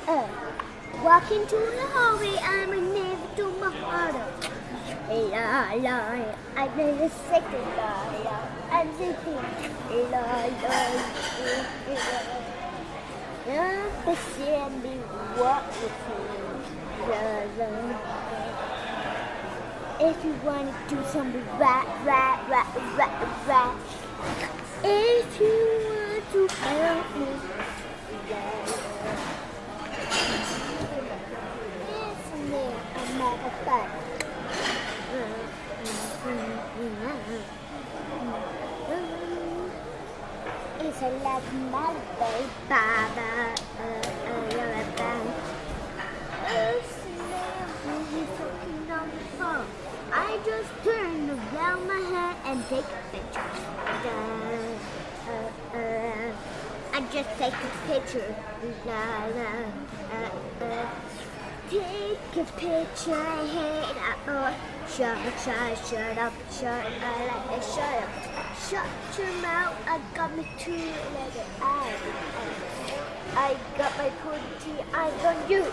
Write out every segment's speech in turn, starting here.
Uh, Walking to the hallway, I'm a never to my heart. La la, I made a second la. I'm thinking la la. But then we walk with me. La la. If you want to do some rap. If you want to help me. It's a like my baby, Baba. You're a bang. I just turn around my head and take a picture. I just take a picture. Take a picture, hate up, shut up, shut up. Shut your mouth, I got my two-legged eye. I got my pointy eyes on you.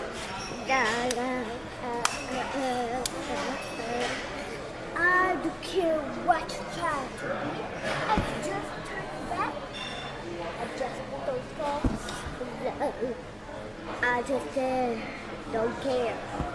I don't care what you try to be. I just turn back. I just put those thoughts. I just don't care.